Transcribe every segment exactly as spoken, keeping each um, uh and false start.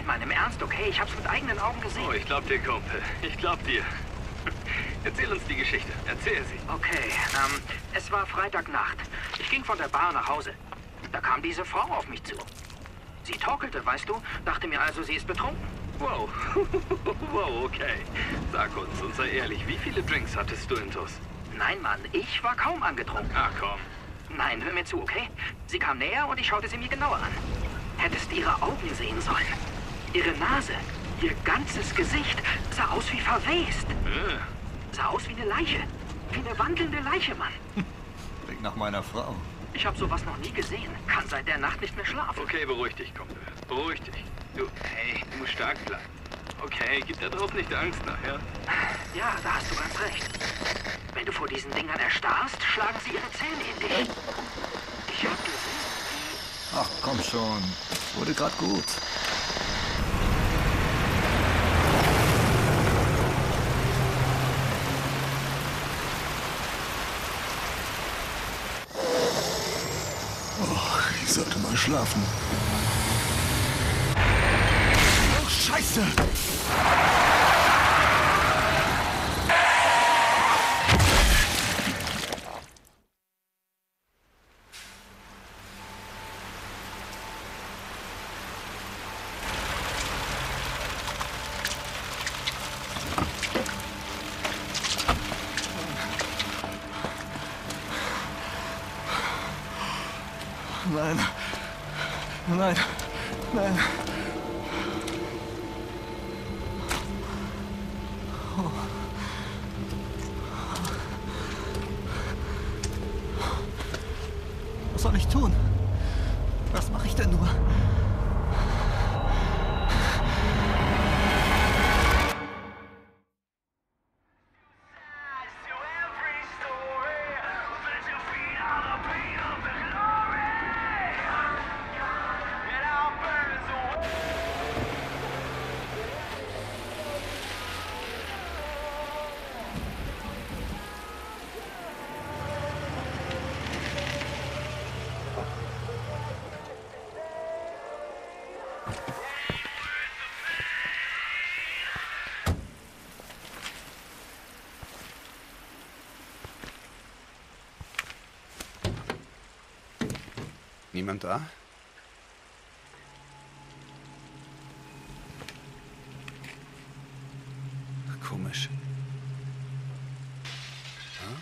Nein, Mann, im Ernst, okay? Ich hab's mit eigenen Augen gesehen. Oh, ich glaub dir, Kumpel. Ich glaub dir. Erzähl uns die Geschichte. Erzähl sie. Okay, ähm, es war Freitagnacht. Ich ging von der Bar nach Hause. Da kam diese Frau auf mich zu. Sie torkelte, weißt du, dachte mir also, sie ist betrunken. Wow. Wow, okay. Sag uns, und sei ehrlich, wie viele Drinks hattest du intus? Nein, Mann, ich war kaum angetrunken. Ach komm. Nein, hör mir zu, okay? Sie kam näher und ich schaute sie mir genauer an. Hättest ihre Augen sehen sollen. Ihre Nase, ihr ganzes Gesicht sah aus wie verwest. Äh. Sah aus wie eine Leiche. Wie eine wandelnde Leiche, Mann. Klingt nach meiner Frau. Ich habe sowas noch nie gesehen. Kann seit der Nacht nicht mehr schlafen. Okay, beruhig dich, Kumpel. Beruhig dich. Du, hey, du musst stark bleiben. Okay, gib da drauf nicht Angst nachher. Ja, da hast du ganz recht. Wenn du vor diesen Dingern erstarrst, schlagen sie ihre Zähne in dich. Ich hab gesehen. Ach, komm schon. Wurde grad gut. Oh, ich sollte mal schlafen. Oh, Scheiße! Nein. Nein. Nein. Oh. Was soll ich tun? Was mache ich denn nur? Niemand da? Komisch. Hm?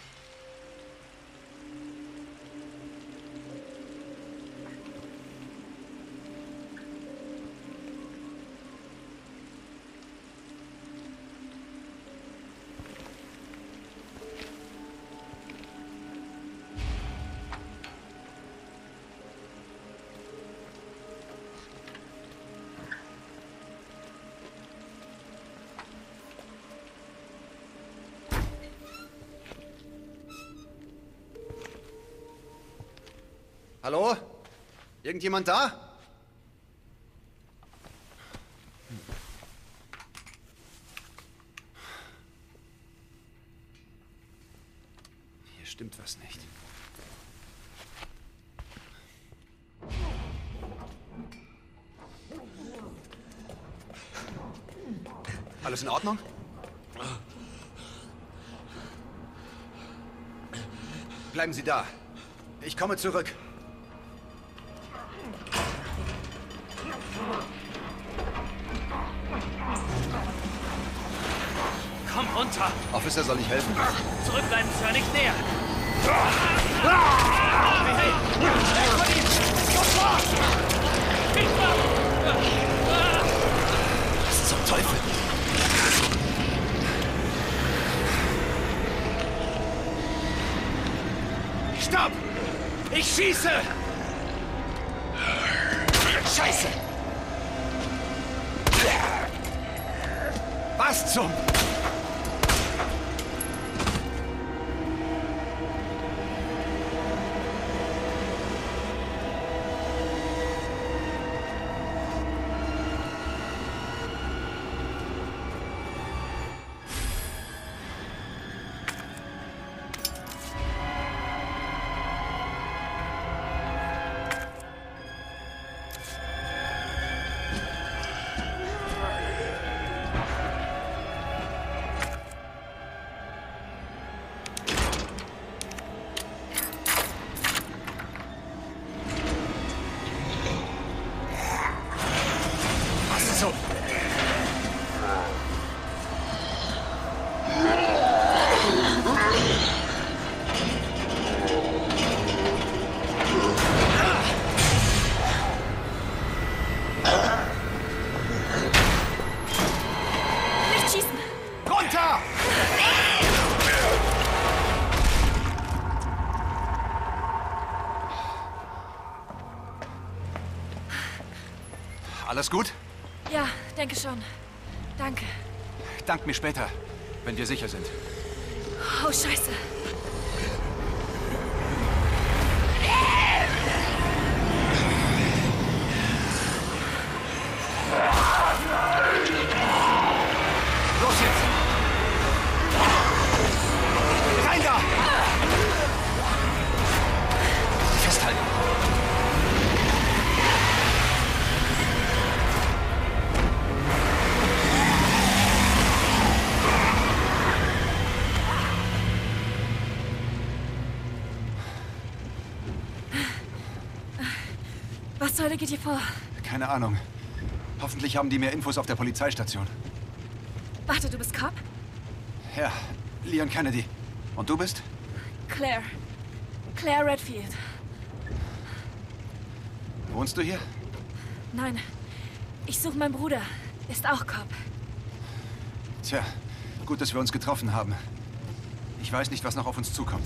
Hallo? Irgendjemand da? Hier stimmt was nicht. Alles in Ordnung? Bleiben Sie da. Ich komme zurück. Komm runter! Officer, soll ich helfen? Zurückbleiben, Sir, nicht näher! Hey, hey! Weg von ihm! Sofort! Was zum Teufel? Stopp! Ich schieße! Scheiße! Was zum... so. Nicht schießen! Runter! Alles gut? Ja, denke schon. Danke. Dank mir später, wenn wir sicher sind. Oh, Scheiße. Los jetzt! Rein da! Festhalten! Was zur Hölle geht hier vor? Keine Ahnung. Hoffentlich haben die mehr Infos auf der Polizeistation. Warte, du bist Cop? Ja, Leon Kennedy. Und du bist? Claire. Claire Redfield. Wohnst du hier? Nein, ich suche meinen Bruder. Ist auch Cop. Tja, gut, dass wir uns getroffen haben. Ich weiß nicht, was noch auf uns zukommt.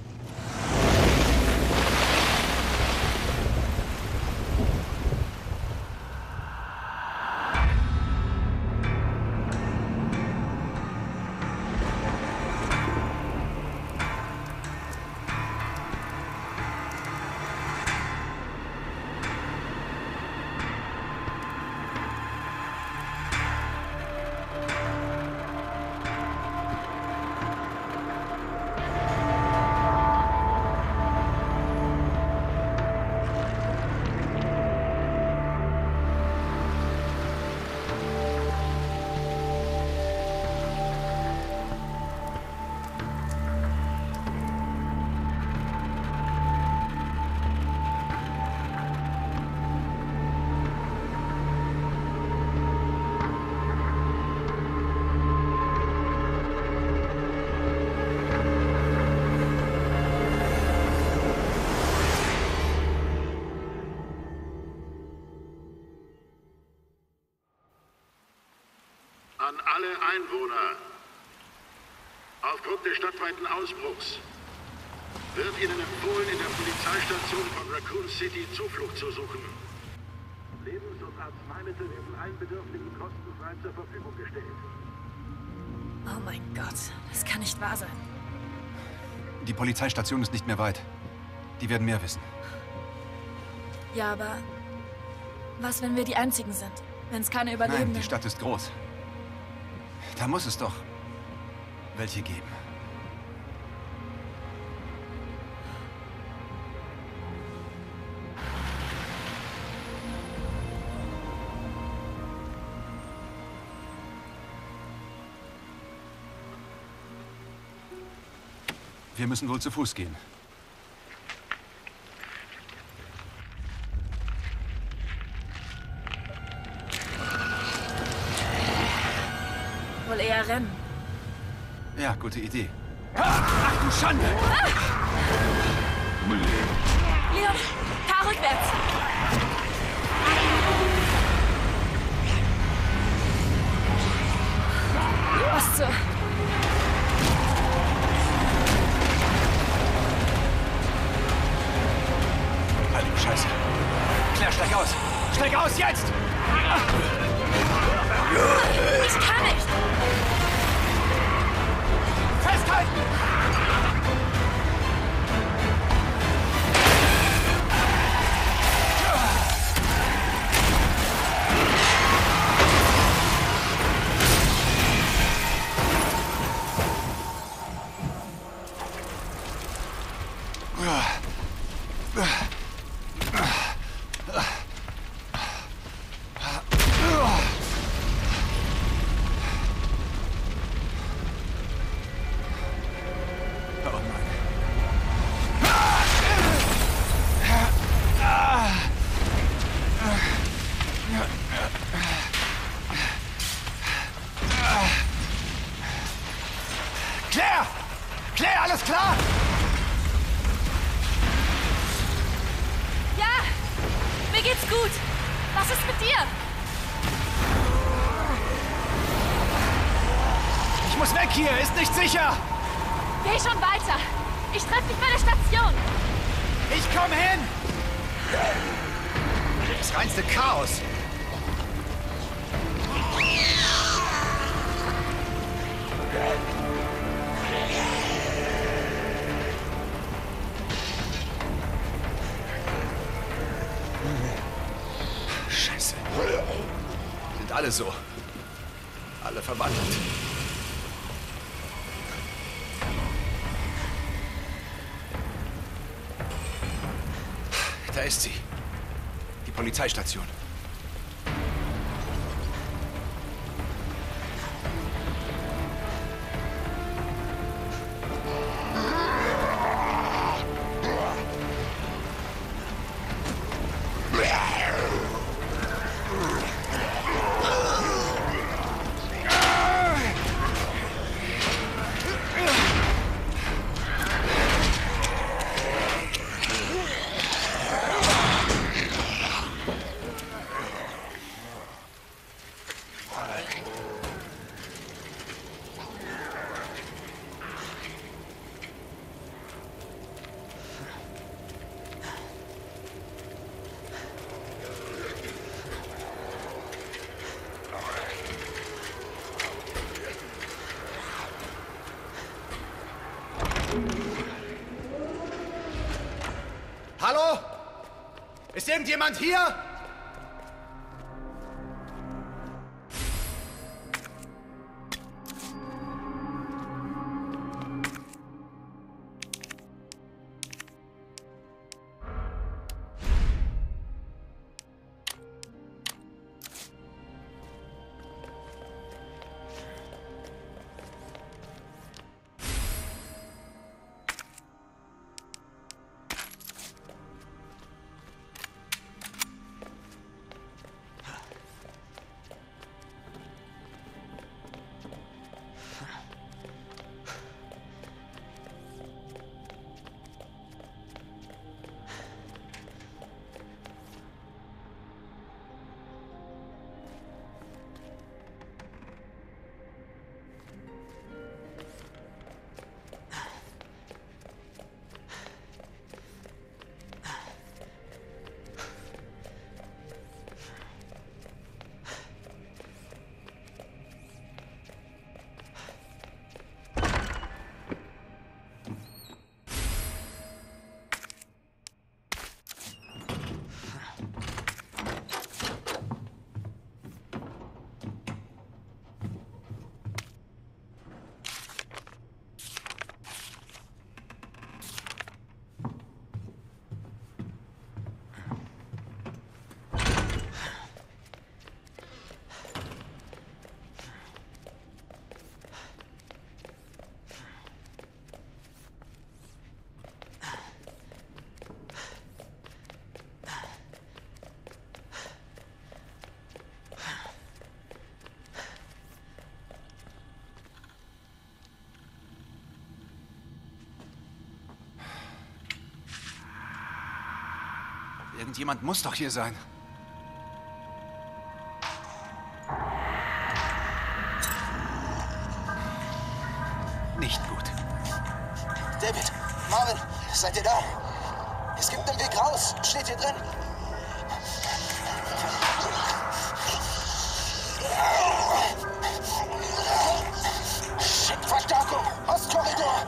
An alle Einwohner. Aufgrund des stadtweiten Ausbruchs wird Ihnen empfohlen, in der Polizeistation von Raccoon City Zuflucht zu suchen. Lebens- und Arzneimittel werden allen Bedürftigen kostenfrei zur Verfügung gestellt. Oh mein Gott, das kann nicht wahr sein. Die Polizeistation ist nicht mehr weit. Die werden mehr wissen. Ja, aber was, wenn wir die Einzigen sind? Wenn es keine Nein, Überlebenden... die Stadt ist groß. Da muss es doch welche geben. Wir müssen wohl zu Fuß gehen. Wohl eher rennen. Ja, gute Idee. Ach du Schande! Leon, fahr rückwärts! Was zur... Heilige Scheiße. Claire, steig aus! Steig aus, jetzt! Ich kann nicht! Festhalten! Ich muss weg hier, ist nicht sicher! Geh schon weiter! Ich treffe dich bei der Station! Ich komm hin! Das reinste Chaos! Scheiße. Sind alle so. Alle verwandelt. Da ist sie. Die Polizeistation. Hallo? Ist irgendjemand hier? Irgendjemand muss doch hier sein. Nicht gut. David, Marvin, seid ihr da? Es gibt einen Weg raus. Steht hier drin. Schickt Verstärkung. Ostkorridor.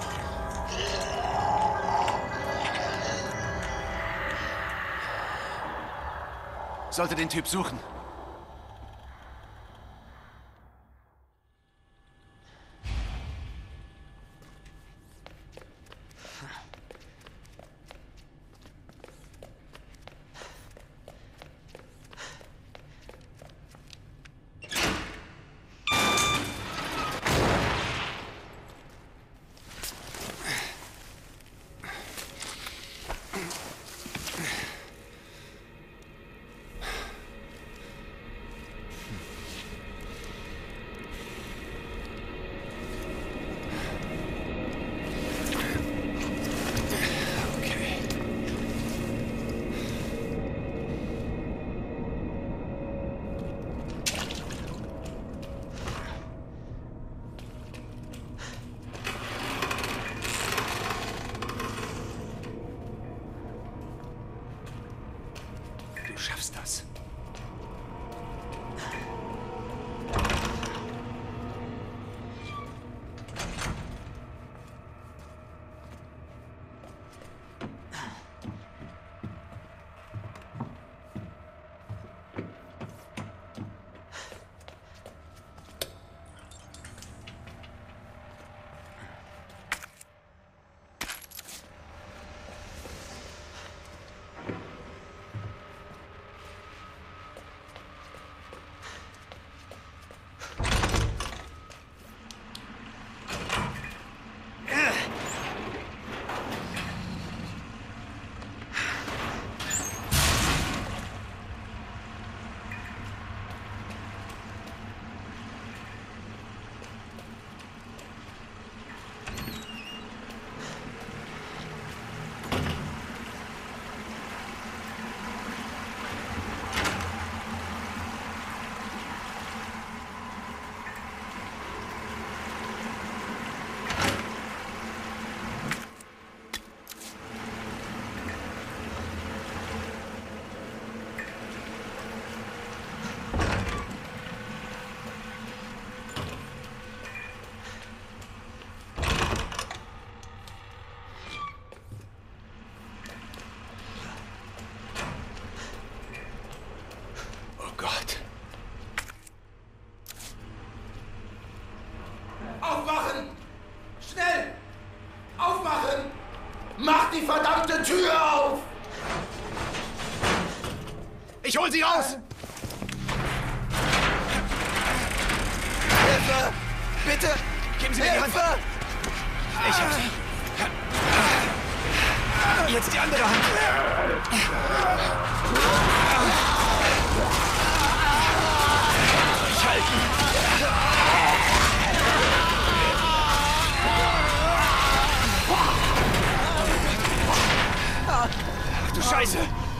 Sollte den Typ suchen. schaffst das. Aufmachen! Schnell! Aufmachen! Mach die verdammte Tür auf! Ich hol sie raus! Hilfe! Bitte! Geben Sie mir die Hand! Hilfe! Ich hab sie. Jetzt die andere Hand. Schalten! Ach du Scheiße!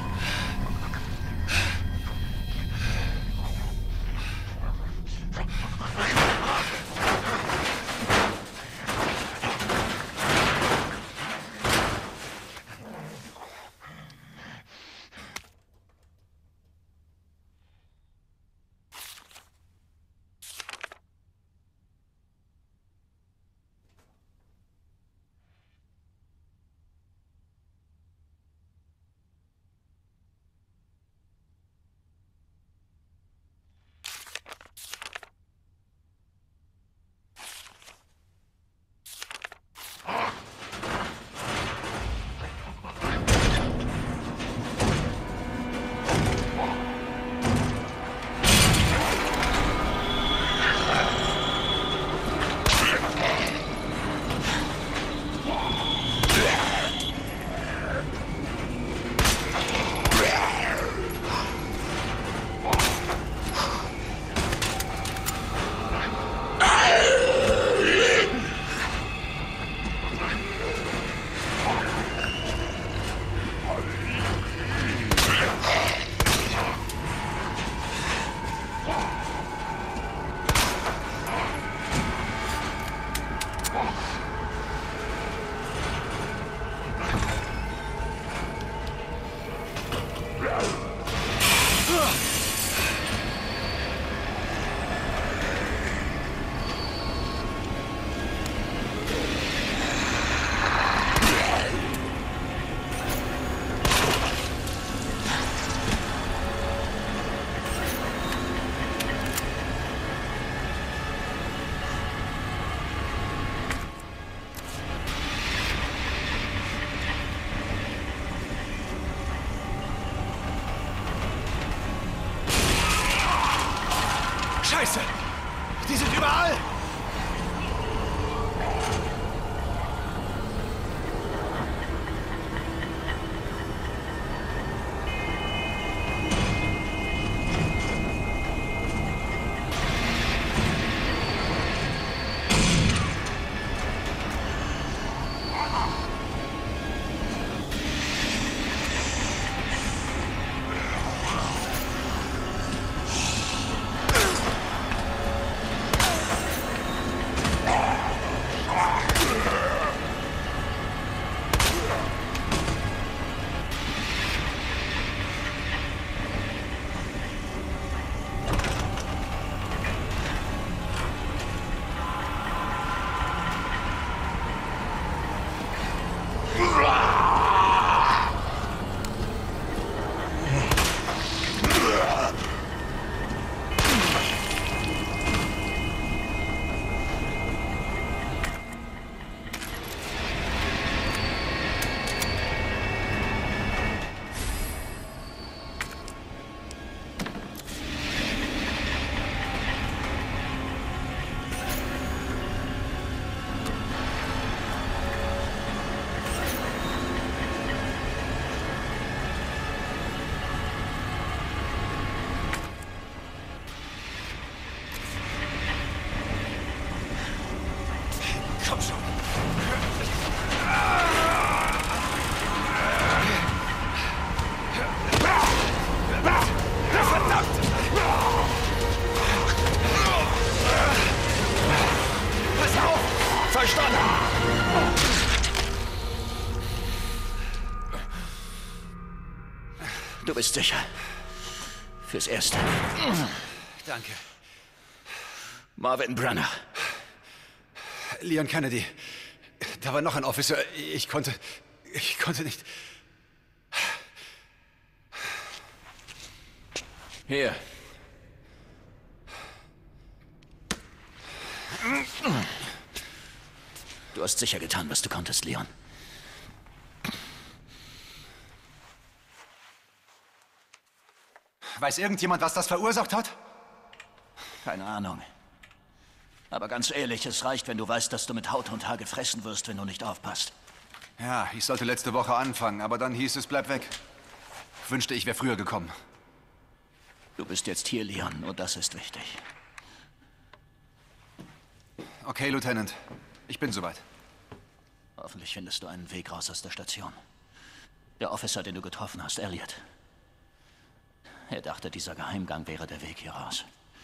Scheiße! Die sind überall! bist sicher. Fürs Erste. Danke. Marvin Branagh. Leon Kennedy. Da war noch ein Officer. Ich konnte... Ich konnte nicht... Hier. Du hast sicher getan, was du konntest, Leon. Weiß irgendjemand, was das verursacht hat? Keine Ahnung. Aber ganz ehrlich, es reicht, wenn du weißt, dass du mit Haut und Haar gefressen wirst, wenn du nicht aufpasst. Ja, ich sollte letzte Woche anfangen, aber dann hieß es, bleib weg. Ich wünschte, ich wäre früher gekommen. Du bist jetzt hier, Leon, und das ist wichtig. Okay, Lieutenant. Ich bin soweit. Hoffentlich findest du einen Weg raus aus der Station. Der Officer, den du getroffen hast, Elliot. Er dachte, dieser Geheimgang wäre der Weg hier raus.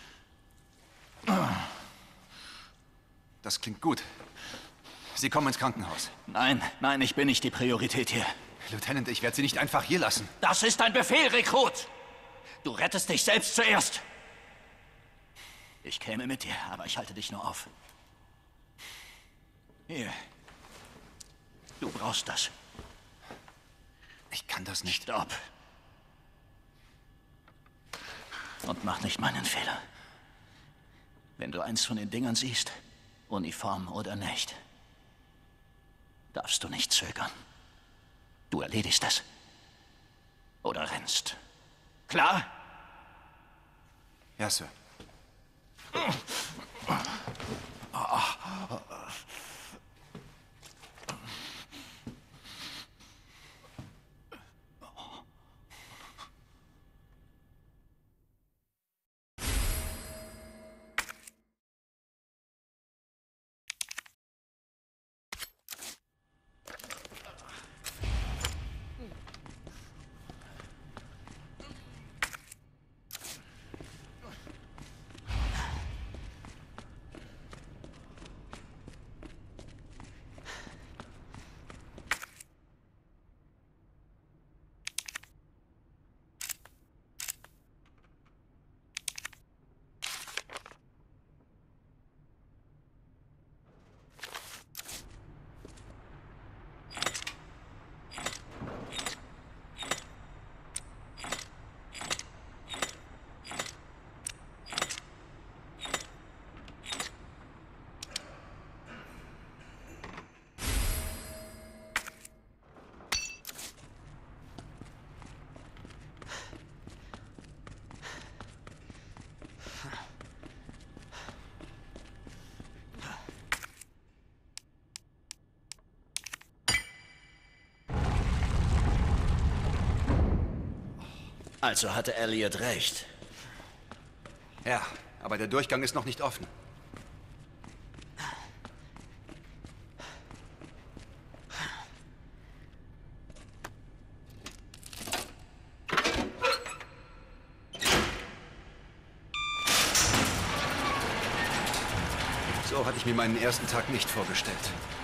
Das klingt gut. Sie kommen ins Krankenhaus. Nein, nein, ich bin nicht die Priorität hier. Lieutenant, ich werde Sie nicht einfach hier lassen. Das ist ein Befehl, Rekrut! Du rettest dich selbst zuerst. Ich käme mit dir, aber ich halte dich nur auf. Hier. Du brauchst das. Ich kann das nicht. Stopp. Und mach nicht meinen Fehler. Wenn du eins von den Dingern siehst, Uniform oder nicht, darfst du nicht zögern. Du erledigst es. Oder rennst. Klar? Ja, Sir. Also hatte Elliot recht. Ja, aber der Durchgang ist noch nicht offen. So hatte ich mir meinen ersten Tag nicht vorgestellt.